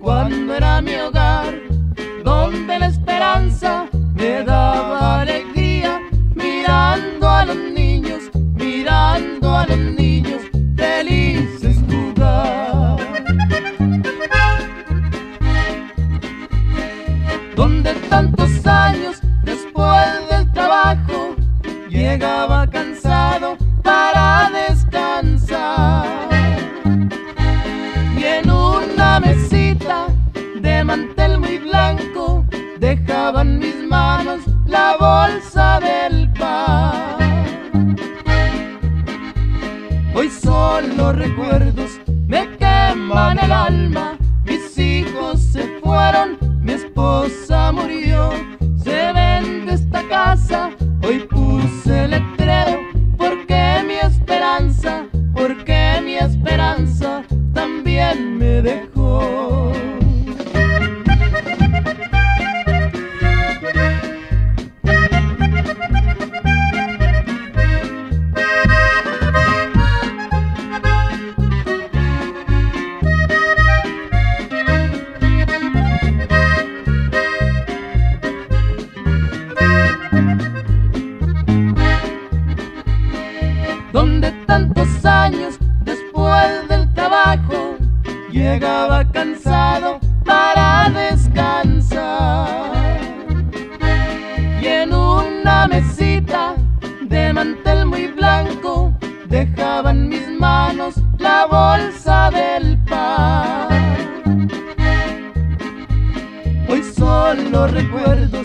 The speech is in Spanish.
cuando era mi hogar, donde la esperanza me daba alegría, mirando a los niños, mirando a los niños felices jugar. Donde tantos años después del trabajo llegaba cansado para descansar, y en una mesita de mantel muy blanco dejaban mis manos la bolsa del pan. Hoy solo recuerdos me queman el alma, mis hijos se fueron, mi esposa murió, se vende esta casa, hoy puse letrero, porque mi esperanza también me dejó. Donde tantos años después del trabajo llegaba cansado para descansar, y en una mesita de mantel muy blanco dejaban mis manos la bolsa del pan. Hoy solo recuerdo